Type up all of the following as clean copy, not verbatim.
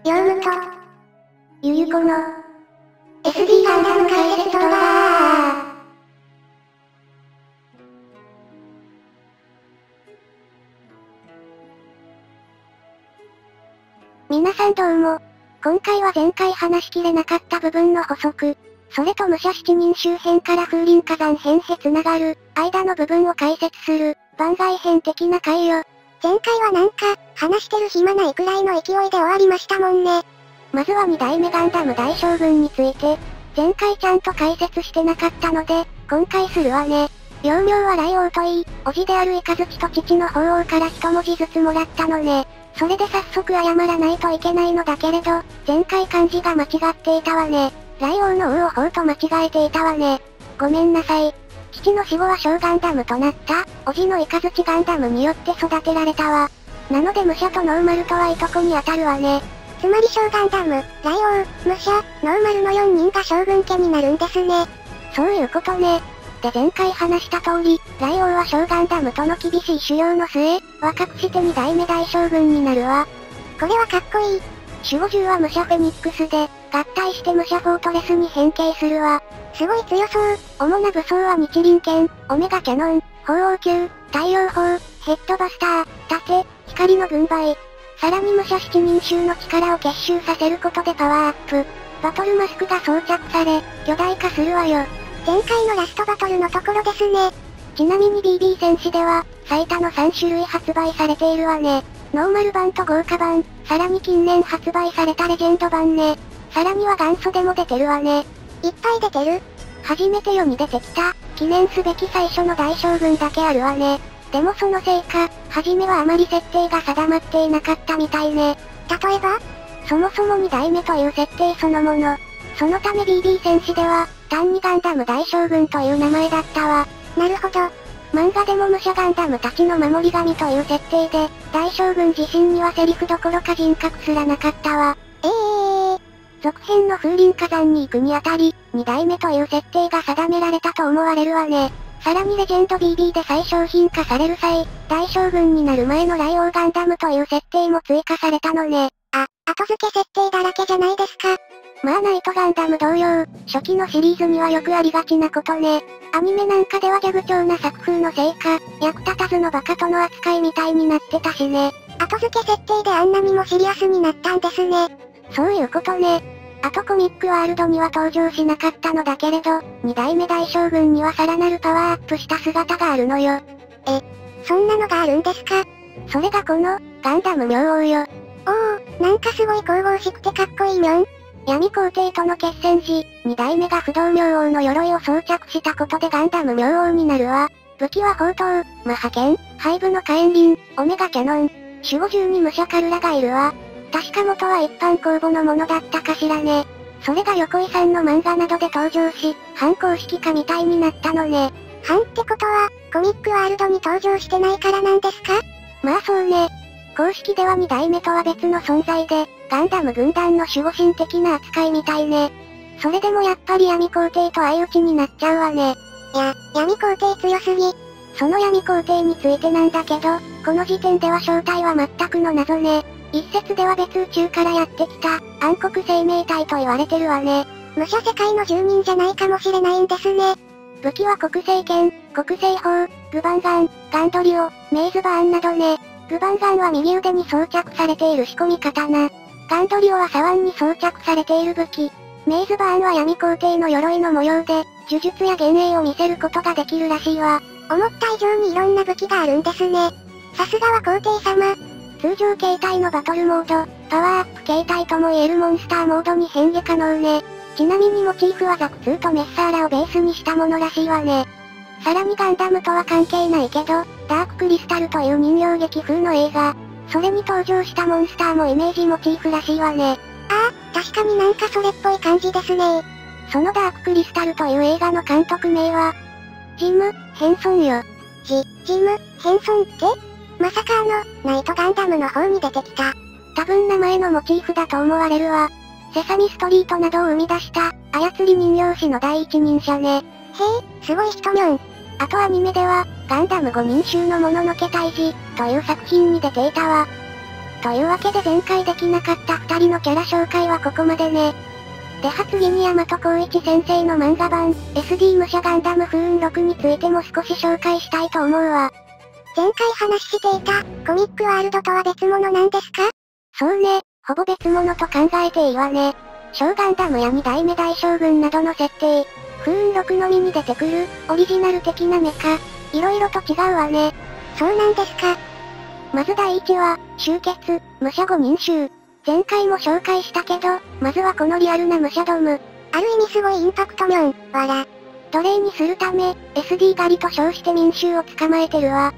ヨウムと、ゆゆこの、SD ガンダム解説動画。皆さんどうも。今回は前回話しきれなかった部分の補足、それと武者7人周辺から風林火山編へ繋がる、間の部分を解説する、番外編的な回よ。 前回はなんか、話してる暇ないくらいの勢いで終わりましたもんね。 まずは2代目ガンダム大将軍について、前回ちゃんと解説してなかったので、今回するわね。幼名は雷王といい、叔父であるイカズチと父の鳳凰から一文字ずつもらったのね。それで早速謝らないといけないのだけれど、前回漢字が間違っていたわね。雷王の王を鳳と間違えていたわね。ごめんなさい。父の死後は小ガンダムとなった、叔父のイカズチガンダムによって育てられたわ。なので武者とノーマルとはいとこに当たるわね。 つまり小ガンダム、雷王、武者、ノーマルの4人が将軍家になるんですね。 そういうことね。で前回話した通り、雷王は小ガンダムとの厳しい修行の末、若くして2代目大将軍になるわ。 これはかっこいい。 守護獣は武者フェニックスで、合体して武者フォートレスに変形するわ。 すごい強そう。 主な武装は日輪剣、オメガキャノン、鳳凰球、太陽砲、ヘッドバスター、盾、光の軍配。さらに武者7人衆の力を結集させることでパワーアップ。バトルマスクが装着され、巨大化するわよ。 前回のラストバトルのところですね。 ちなみに BB 戦士では、最多の3種類発売されているわね。ノーマル版と豪華版、さらに近年発売されたレジェンド版ね。さらには元祖でも出てるわね。 いっぱい出てる。 初めて世に出てきた、記念すべき最初の大将軍だけあるわね。でもそのせいか、初めはあまり設定が定まっていなかったみたいね。 例えば？ そもそも2代目という設定そのもの。そのため BB 戦士では、単にガンダム大将軍という名前だったわ。 なるほど。 漫画でも武者ガンダムたちの守り神という設定で、大将軍自身にはセリフどころか人格すらなかったわ。続編の風林火山に行くにあたり、2代目という設定が定められたと思われるわね。さらにレジェンド BB で再商品化される際、大将軍になる前の雷王ガンダムという設定も追加されたのね。 後付け設定だらけじゃないですか。 まあナイトガンダム同様、初期のシリーズにはよくありがちなことね。アニメなんかではギャグ調な作風のせいか、役立たずのバカとの扱いみたいになってたしね。 後付け設定であんなにもシリアスになったんですね。 そういうことね。あとコミックワールドには登場しなかったのだけれど、2代目大将軍にはさらなるパワーアップした姿があるのよ。 そんなのがあるんですか？ それがこの、ガンダム明王よ。 なんかすごい神々しくてかっこいいみょん。 闇皇帝との決戦時、2代目が不動明王の鎧を装着したことでガンダム明王になるわ。武器は砲塔、マハ剣、ハイブの火炎輪、オメガキャノン。守護獣に武者カルラがいるわ。確か元は一般公募のものだったかしらね。それが横井さんの漫画などで登場し、反公式化みたいになったのね。 反ってことは、コミックワールドに登場してないからなんですか？ まあそうね。公式では2代目とは別の存在で、ガンダム軍団の守護神的な扱いみたいね。それでもやっぱり闇皇帝と相打ちになっちゃうわね。 闇皇帝強すぎ。 その闇皇帝についてなんだけど、この時点では正体は全くの謎ね。一説では別宇宙からやってきた、暗黒生命体と言われてるわね。 武者世界の住人じゃないかもしれないんですね。 武器は国聖剣、国聖砲、グバンガン、ガンドリオ、メイズバーンなどね。グバンガンは右腕に装着されている仕込み刀。ガンドリオは左腕に装着されている武器。メイズバーンは闇皇帝の鎧の模様で、呪術や幻影を見せることができるらしいわ。 思った以上にいろんな武器があるんですね。さすがは皇帝様。 通常形態のバトルモード、パワーアップ形態とも言えるモンスターモードに変化可能ね。ちなみにモチーフはザク2とメッサーラをベースにしたものらしいわね。さらにガンダムとは関係ないけど、ダーククリスタルという人形劇風の映画。それに登場したモンスターもイメージモチーフらしいわね。 確かになんかそれっぽい感じですね。 そのダーククリスタルという映画の監督名は、ジム・ヘンソンよ。 ジム・ヘンソンって？まさかナイトガンダムの方に出てきた。 多分名前のモチーフだと思われるわ。セサミストリートなどを生み出した、操り人形師の第一人者ね。 すごい人みょん。 あとアニメでは、ガンダム5人衆のもののけ退治、という作品に出ていたわ。 というわけで前回できなかった2人のキャラ紹介はここまでね。では次に大和光一先生の漫画版、SD 武者ガンダム風雲6についても少し紹介したいと思うわ。 前回話していた、コミックワールドとは別物なんですか？ そうね、ほぼ別物と考えていいわね。小ガンダムや2代目大将軍などの設定、風雲6のみに出てくる、オリジナル的なメカ、色々と違うわね。 そうなんですか。 まず第1話、集結、武者5人衆。前回も紹介したけど、まずはこのリアルな武者ドム。 ある意味すごいインパクトミョン、わら。 奴隷にするため、SD 狩りと称して民衆を捕まえてるわ。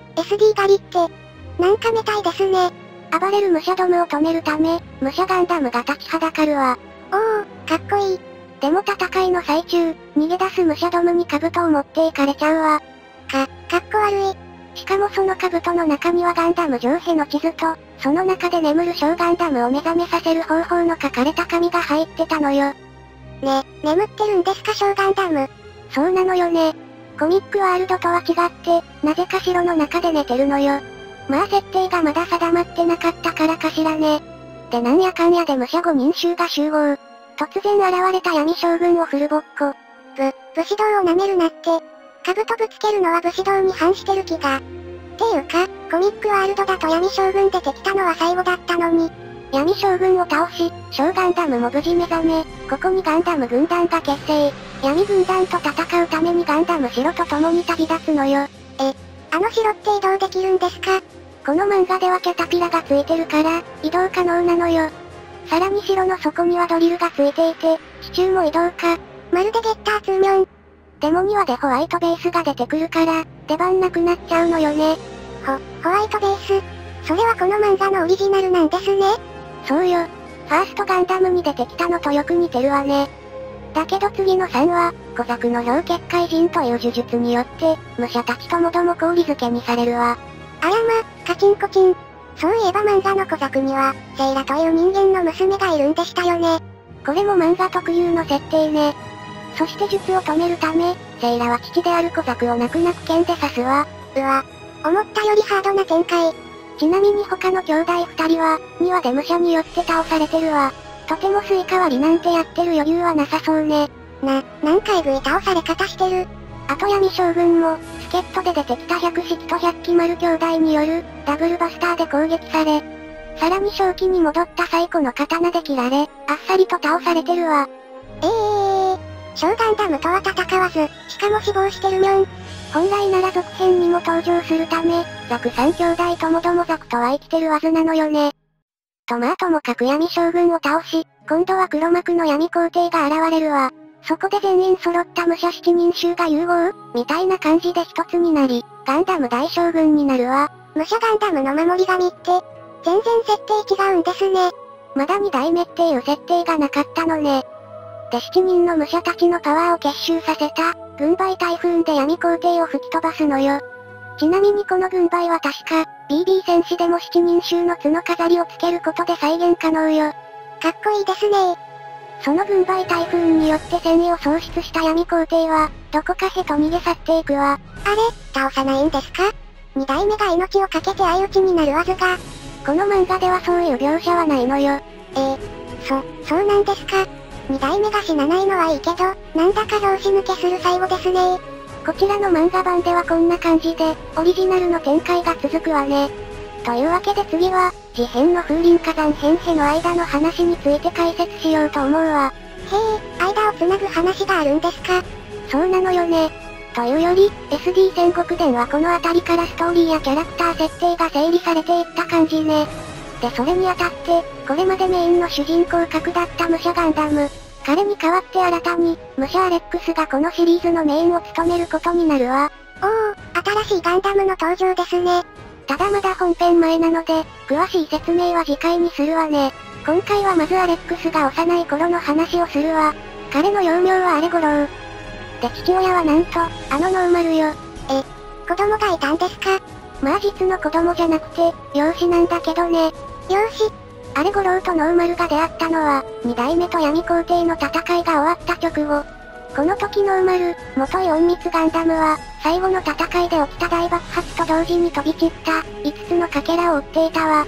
SD 狩りって、なんかみたいですね。 暴れる武者ドムを止めるため、武者ガンダムが立ちはだかるわ。 おー、かっこいい。 でも戦いの最中、逃げ出す武者ドムに兜を持っていかれちゃうわ。 かっこ悪い。 しかもその兜の中にはガンダム上辺の地図と、その中で眠る小ガンダムを目覚めさせる方法の書かれた紙が入ってたのよ。 眠ってるんですか小ガンダム。 そうなのよね。コミックワールドとは違って、なぜか城の中で寝てるのよ。まあ設定がまだ定まってなかったからかしらね。でなんやかんやで武者5人衆が集合。突然現れた闇将軍をフルボッコ。 武士道を舐めるなって。兜ぶつけるのは武士道に反してる気が。っていうか、コミックワールドだと闇将軍出てきたのは最後だったのに。 闇将軍を倒し、小ガンダムも無事目覚め、ここにガンダム軍団が結成。闇軍団と戦うためにガンダム城と共に旅立つのよ。 あの城って移動できるんですか？ この漫画ではキャタピラがついてるから、移動可能なのよ。さらに城の底にはドリルがついていて、地中も移動可。 まるでゲッター2ミョン。 デモにはでホワイトベースが出てくるから、出番なくなっちゃうのよね。 ホワイトベース。それはこの漫画のオリジナルなんですね。 そうよ。ファーストガンダムに出てきたのとよく似てるわね。だけど次の3は、小ザクの氷結界人という呪術によって、武者たちともども氷漬けにされるわ。 あらま、カチンコチン。そういえば漫画の小ザクには、セイラという人間の娘がいるんでしたよね。 これも漫画特有の設定ね。そして術を止めるため、セイラは父である小ザクを泣く泣く剣で刺すわ。 うわ、思ったよりハードな展開。 ちなみに他の兄弟2人は、2話で武者によって倒されてるわ。とてもスイカ割りなんてやってる余裕はなさそうね。 なんかエグい倒され方してる。 あと闇将軍も、助っ人で出てきた百式と百鬼丸兄弟による、ダブルバスターで攻撃され、さらに正気に戻った最古の刀で切られ、あっさりと倒されてるわ。 小ガンダムとは戦わず、しかも死亡してるミョン。 本来なら続編にも登場するため、ザク3兄弟ともどもザクとは生きてるはずなのよね。ともかく闇将軍を倒し、今度は黒幕の闇皇帝が現れるわ。そこで全員揃った武者7人衆が融合みたいな感じで一つになり、ガンダム大将軍になるわ。 武者ガンダムの守り神って、全然設定違うんですね。 まだ2代目っていう設定がなかったのね。で7人の武者たちのパワーを結集させた、軍配台風で闇皇帝を吹き飛ばすのよ。ちなみにこの軍配は確か、BB 戦士でも7人衆の角飾りをつけることで再現可能よ。 かっこいいですね。 その軍配台風によって戦意を喪失した闇皇帝は、どこかへと逃げ去っていくわ。 あれ、倒さないんですか？2代目が命を懸けて相打ちになるわずが。 この漫画ではそういう描写はないのよ。 そうなんですか。2代目が死なないのはいいけど、なんだか拍子抜けする最後ですね。 こちらの漫画版ではこんな感じで、オリジナルの展開が続くわね。というわけで次は、次編の風林火山編への間の話について解説しようと思うわ。 へえ、間をつなぐ話があるんですか？ そうなのよね。というより、SD 戦国伝はこの辺りからストーリーやキャラクター設定が整理されていった感じね。でそれにあたって、これまでメインの主人公格だった武者ガンダム。彼に代わって新たに、武者アレックスがこのシリーズのメインを務めることになるわ。 新しいガンダムの登場ですね。 ただまだ本編前なので、詳しい説明は次回にするわね。今回はまずアレックスが幼い頃の話をするわ。彼の幼名はアレゴロウ。で父親はなんと、あのノーマルよ。 子供がいたんですか？ まあ実の子供じゃなくて、養子なんだけどね。 養子？ アレゴロウとノーマルが出会ったのは、2代目と闇皇帝の戦いが終わった直後。この時ノーマル、元い隠密ガンダムは、最後の戦いで起きた大爆発と同時に飛び散った、5つのかけらを追っていたわ。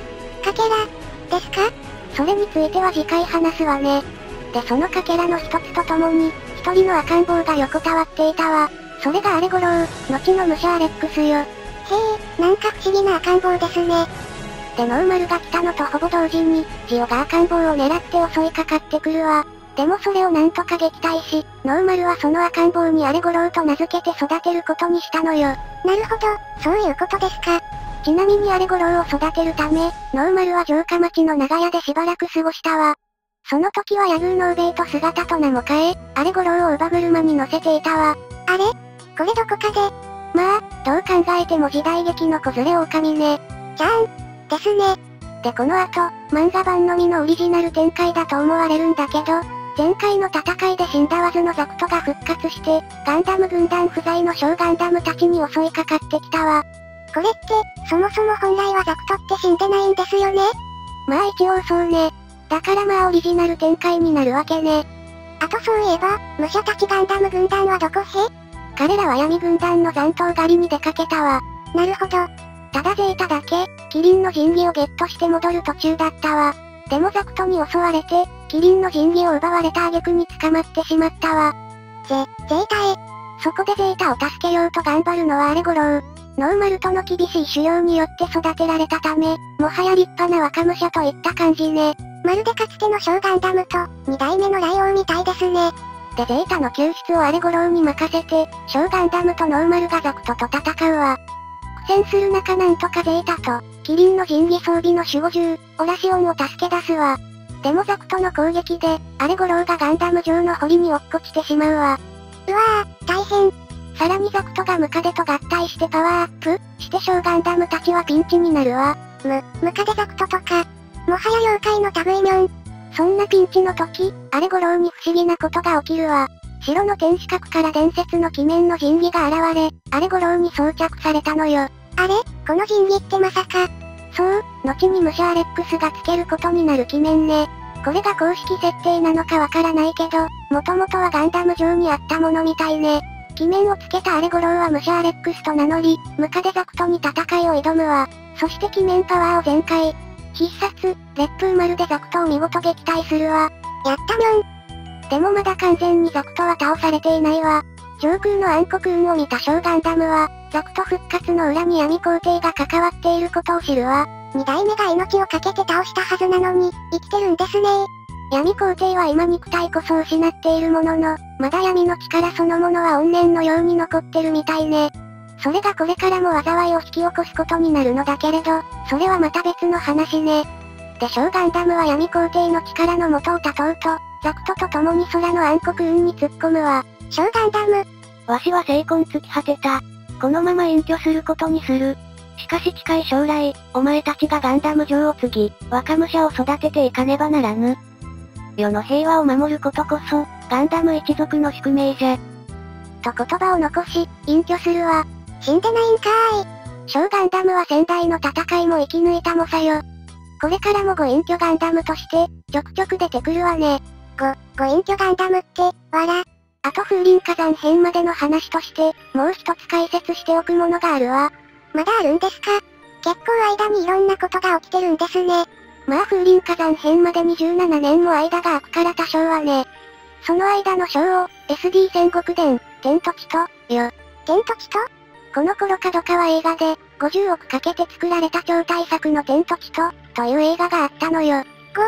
かけら、ですか？ それについては次回話すわね。でそのかけらの一つとともに、一人の赤ん坊が横たわっていたわ。それがアレゴロウ、後の武者アレックスよ。 へえ、なんか不思議な赤ん坊ですね。 でノーマルが来たのとほぼ同時に、ジオが赤ん坊を狙って襲いかかってくるわ。でもそれをなんとか撃退し、ノーマルはその赤ん坊にアレゴロウと名付けて育てることにしたのよ。 なるほど、そういうことですか。 ちなみにアレゴロウを育てるため、ノーマルは城下町の長屋でしばらく過ごしたわ。その時はヤグーノウベイと姿と名も変え、アレゴロウを乳母車に乗せていたわ。 あれ？これどこかで。 まあ、どう考えても時代劇の子連れ狼ね。 じゃん。ですね。 でこの後、漫画版のみのオリジナル展開だと思われるんだけど、前回の戦いで死んだはずのザクトが復活して、ガンダム軍団不在の小ガンダムたちに襲いかかってきたわ。 これって、そもそも本来はザクトって死んでないんですよね？ まあ一応そうね。だからまあオリジナル展開になるわけね。 あとそういえば、武者たちガンダム軍団はどこへ？ 彼らは闇軍団の残党狩りに出かけたわ。 なるほど。 ただゼータだけ、キリンの神器をゲットして戻る途中だったわ。でもザクトに襲われて、キリンの神器を奪われた挙句に捕まってしまったわ。 ゼータへ。 そこでゼータを助けようと頑張るのはアレゴロウ。ノーマルとの厳しい修行によって育てられたため、もはや立派な若武者といった感じね。 まるでかつての小ガンダムと、二代目のライオンみたいですね。 でゼータの救出をアレゴロウに任せて、小ガンダムとノーマルがザクトと戦うわ。苦戦する中なんとかゼータと、キリンの神器装備の守護獣、オラシオンを助け出すわ。でもザクトの攻撃で、アレゴロウがガンダム上の堀に落っこちてしまうわ。 うわぁ、大変。 さらにザクトがムカデと合体してパワーアップして小ガンダムたちはピンチになるわ。 ムカデザクトとか、もはや妖怪の類ミョン。 そんなピンチの時、アレゴロウに不思議なことが起きるわ。白の天守閣から伝説の鬼面の神器が現れ、アレゴロウに装着されたのよ。 あれ？この神器ってまさか。 そう、後に武者アレックスがつけることになる鬼面ね。これが公式設定なのかわからないけど、もともとはガンダム上にあったものみたいね。鬼面をつけたアレゴロウは武者アレックスと名乗り、ムカデザクトに戦いを挑むわ。そして鬼面パワーを全開。必殺、烈風丸でザクトを見事撃退するわ。 やったみょん。 でもまだ完全にザクトは倒されていないわ。上空の暗黒雲を見た小ガンダムは、ザクト復活の裏に闇皇帝が関わっていることを知るわ。 二代目が命を懸けて倒したはずなのに、生きてるんですね。 闇皇帝は今肉体こそ失っているものの、まだ闇の力そのものは怨念のように残ってるみたいね。それがこれからも災いを引き起こすことになるのだけれど、それはまた別の話ね。で小ガンダムは闇皇帝の力の元を絶とうと、ザクトと共に空の暗黒雲に突っ込むわ。 小ガンダム。 わしは精魂尽き果てた。このまま隠居することにする。しかし近い将来、お前たちがガンダム城を継ぎ、若武者を育てていかねばならぬ。世の平和を守ることこそ、ガンダム一族の宿命じゃ。と言葉を残し、隠居するわ。 死んでないんかーい。 小ガンダムは先代の戦いも生き抜いた猛者よ。これからもご隠居ガンダムとして、ちょくちょく出てくるわね。 ご隠居ガンダムって、わら。 あと風林火山編までの話として、もう一つ解説しておくものがあるわ。 まだあるんですか？結構間にいろんなことが起きてるんですね。 まあ風林火山編までに17年も間が空くから多少はね。その間の章を、SD 戦国伝、天と地と、よ。 天と地と？ この頃角川映画で、50億かけて作られた超大作の天と地という映画があったのよ。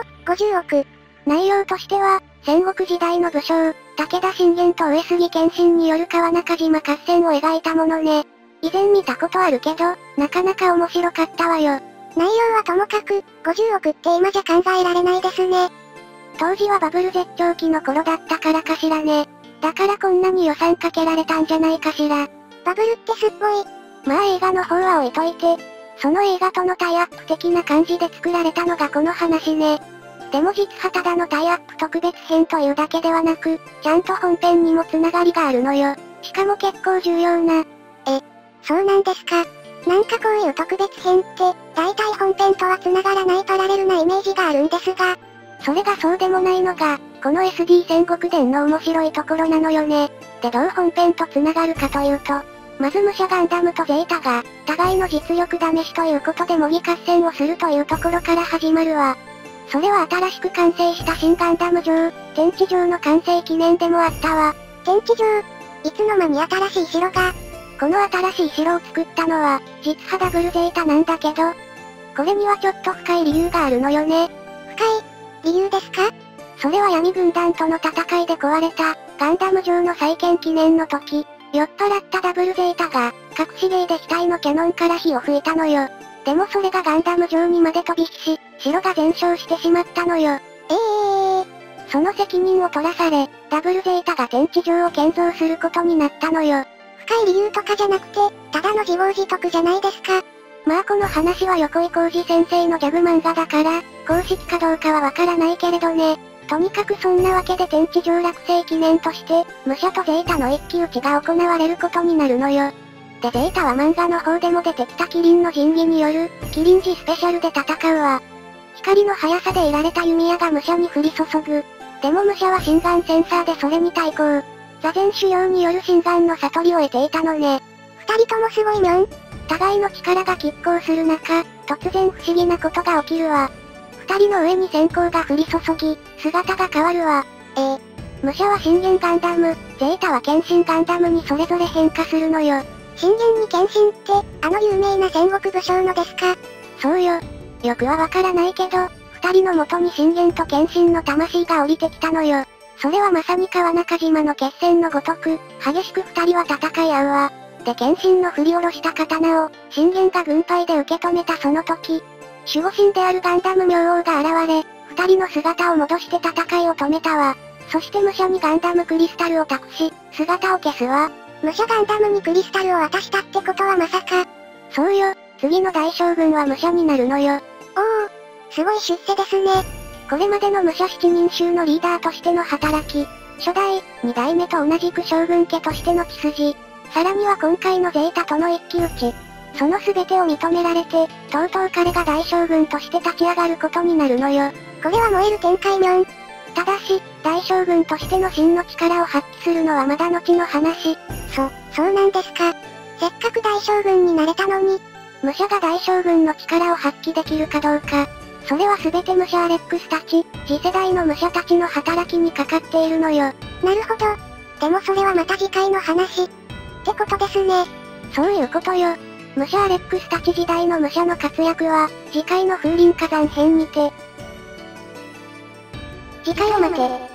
50億。 内容としては、戦国時代の武将、武田信玄と上杉謙信による川中島合戦を描いたものね。以前見たことあるけど、なかなか面白かったわよ。 内容はともかく、50億って今じゃ考えられないですね。 当時はバブル絶頂期の頃だったからかしらね。だからこんなに予算かけられたんじゃないかしら。 バブルってすっごい。 まあ映画の方は置いといて、その映画とのタイアップ的な感じで作られたのがこの話ね。でも実はただのタイアップ特別編というだけではなく、ちゃんと本編にもつながりがあるのよ。しかも結構重要な。 そうなんですか。なんかこういう特別編って、大体本編とは繋がらないパラレルなイメージがあるんですが。 それがそうでもないのが、この SD 戦国伝の面白いところなのよね。でどう本編と繋がるかというと、 まず武者ガンダムとゼータが、互いの実力試しということで模擬合戦をするというところから始まるわ。それは新しく完成した新ガンダム城、天地城の完成記念でもあったわ。 天地城、いつの間に新しい城が。 この新しい城を作ったのは、実はダブルゼータなんだけど、これにはちょっと深い理由があるのよね。 深い理由ですか？ それは闇軍団との戦いで壊れた、ガンダム城の再建記念の時、酔っ払ったダブルゼータが、隠し芸で機体のキャノンから火を吹いたのよ。でもそれがガンダム城にまで飛び火し、城が全焼してしまったのよ。その責任を取らされ、ダブルゼータが天地城を建造することになったのよ。 深い理由とかじゃなくて、ただの自業自得じゃないですか。 まあこの話は横井浩二先生のギャグ漫画だから、公式かどうかはわからないけれどね。とにかくそんなわけで天地城落成記念として、武者とゼータの一騎打ちが行われることになるのよ。でゼータは漫画の方でも出てきたキリンの神器による、キリンジスペシャルで戦うわ。光の速さで得られた弓矢が武者に降り注ぐ。でも武者は心眼センサーでそれに対抗。座禅修行による心眼の悟りを得ていたのね。 二人ともすごいにょん。 互いの力が拮抗する中、突然不思議なことが起きるわ。二人の上に閃光が降り注ぎ、姿が変わるわ。武者は深淵ガンダム、ゼータは剣心ガンダムにそれぞれ変化するのよ。 深淵に剣心って、あの有名な戦国武将のですか？ そうよ。よくはわからないけど、二人の元に深淵と剣心の魂が降りてきたのよ。それはまさに川中島の決戦のごとく、激しく二人は戦い合うわ。で剣心の振り下ろした刀を、深淵が軍配で受け止めたその時、守護神であるガンダム明王が現れ、二人の姿を戻して戦いを止めたわ。そして武者にガンダムクリスタルを託し、姿を消すわ。 武者ガンダムにクリスタルを渡したってことはまさか。 そうよ、次の大将軍は武者になるのよ。 すごい出世ですね。 これまでの武者7人衆のリーダーとしての働き、初代、2代目と同じく将軍家としての血筋、さらには今回のゼータとの一騎打ち。その全てを認められて、とうとう彼が大将軍として立ち上がることになるのよ。 これは燃える展開にょん。 ただし、大将軍としての真の力を発揮するのはまだ後の話。 そうなんですか。せっかく大将軍になれたのに、 武者が大将軍の力を発揮できるかどうか。それは全て武者アレックスたち、次世代の武者たちの働きにかかっているのよ。 なるほど。でもそれはまた次回の話。ってことですね。 そういうことよ。武者アレックスたち時代の武者の活躍は、次回の風林火山編にて。 次回を待て。